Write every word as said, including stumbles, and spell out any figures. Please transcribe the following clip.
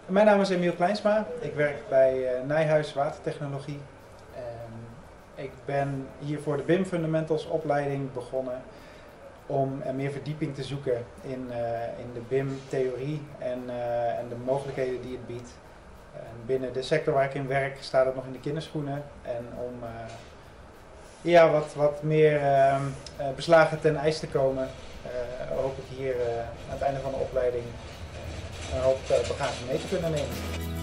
Mijn naam is Emiel Kleinsma. Ik werk bij uh, Nijhuis Watertechnologie. Um, ik ben hier voor de B I M Fundamentals opleiding begonnen om uh, meer verdieping te zoeken in, uh, in de B I M-theorie en, uh, en de mogelijkheden die het biedt. Uh, binnen de sector waar ik in werk staat het nog in de kinderschoenen. En om uh, ja, wat, wat meer uh, uh, beslagen ten ijs te komen, uh, hoop ik hier uh, aan het einde van de opleiding een hoop bagages mee te kunnen nemen.